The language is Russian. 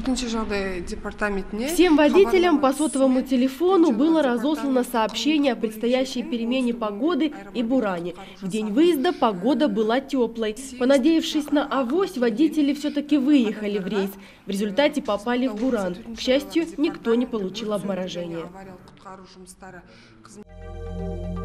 Всем водителям по сотовому телефону было разослано сообщение о предстоящей перемене погоды и буране. В день выезда погода была теплой. Понадеявшись на авось, водители все-таки выехали в рейс. В результате попали в буран. К счастью, никто не получил обморожения.